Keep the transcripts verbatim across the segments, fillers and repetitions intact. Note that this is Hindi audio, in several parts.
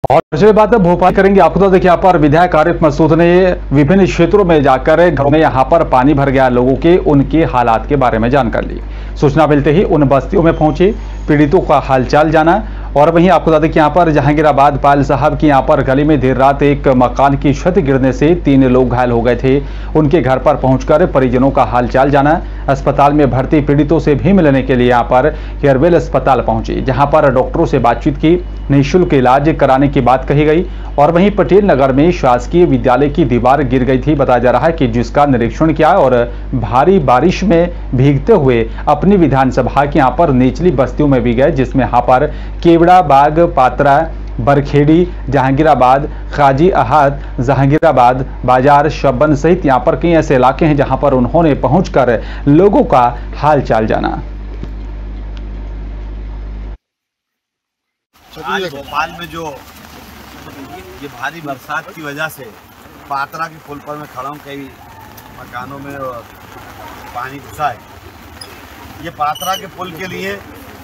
और चलिए बात अब भोपाल करेंगे। आपको तो देखिए यहाँ पर विधायक आरिफ मसूद ने विभिन्न क्षेत्रों में जाकर घरों में यहाँ पर पानी भर गया लोगों के उनके हालात के बारे में जानकारी ली। सूचना मिलते ही उन बस्तियों में पहुंचे, पीड़ितों का हालचाल जाना। और वहीं आपको बता दें कि यहाँ पर जहांगीराबाद पायल साहब की यहाँ पर गली में देर रात एक मकान की छत गिरने से तीन लोग घायल हो गए थे। उनके घर पर पहुंचकर परिजनों का हालचाल जाना। अस्पताल में भर्ती पीड़ितों से भी मिलने के लिए यहाँ पर केयरवेल अस्पताल पहुंचे, जहां पर डॉक्टरों से बातचीत की, निःशुल्क इलाज कराने की बात कही गई। और वहीं पटेल नगर में शासकीय विद्यालय की दीवार गिर गई थी, बताया जा रहा है कि जिसका निरीक्षण किया और भारी बारिश में भीगते हुए अपनी विधानसभा के यहाँ पर निचली बस्तियों में भी गए, जिसमें यहाँ पर केवड़ा बाग, पात्रा, बरखेड़ी, जहांगीराबाद, खाजी अहाद, जहांगीराबाद बाजार, शब्बन सहित यहाँ पर कई ऐसे इलाके हैं जहां पर उन्होंने पहुंचकर लोगों का हालचाल जाना। आज भोपाल में जो ये भारी बरसात की वजह से पात्रा के पुल पर मैं खड़ा हूँ, कई मकानों में पानी घुसा है। ये पात्रा के पुल के लिए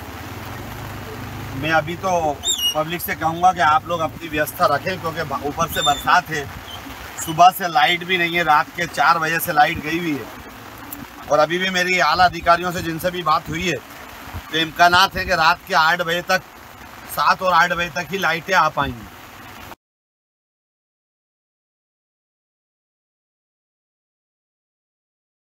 मैं अभी तो पब्लिक से कहूँगा कि आप लोग अपनी व्यवस्था रखें, क्योंकि ऊपर से बरसात है, सुबह से लाइट भी नहीं है, रात के चार बजे से लाइट गई हुई है। और अभी भी मेरी आला अधिकारियों से जिनसे भी बात हुई है तो इम्कानात है कि रात के आठ बजे तक, सात और आठ बजे तक ही लाइटें आ पाएंगी।